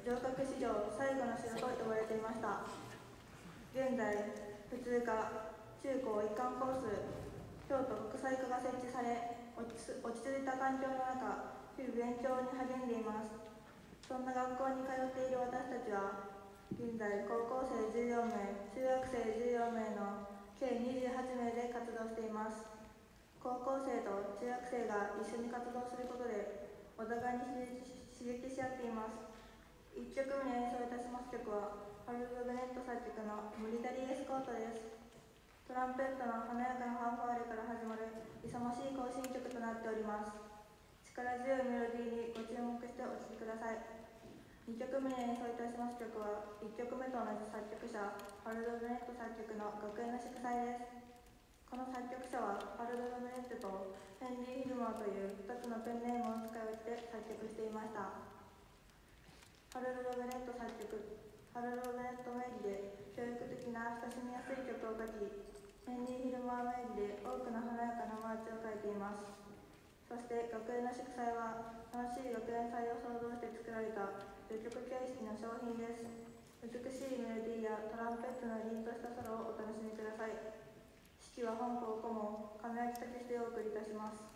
城郭史上最後の城と呼ばれていました。現在、普通科、中高一貫コース、京都国際科が設置され、落ち着いた環境の中、日々勉強に励んでいます。そんな学校に通っている私たちは、現在高校生14名、中学生14名の計28名で活動しています。高校生と中学生が一緒に活動することで、お互いに刺激し合っています。1曲目に演奏いたします曲は、ハルルド・ベネット作曲のミリタリー・エスコートです。トランペットの華やかなファンファーレから始まる勇ましい行進曲となっております。力強いメロディーにご注目してお聴きください。2曲目に演奏いたします曲は、1曲目と同じ作曲者、ハルド・ベネット作曲の学園の祝祭です。この作曲者は、ハルド・ベネットとヘンリー・ヒルマーという2つのペンネームを使い分けて作曲していました。ハルド・ベネット作曲、ハルド・ベネット名義で教育的な親しみやすい曲を書き、ヘンリー・ヒルマー名義で多くの華やかなマーチを書いています。そして学園の祝祭は、楽しい学園祭を創造して作られた序曲形式の商品です。美しいメロディーやトランペットの凛としたソロをお楽しみください。指揮は本校顧問、亀垣武史でお送りいたします。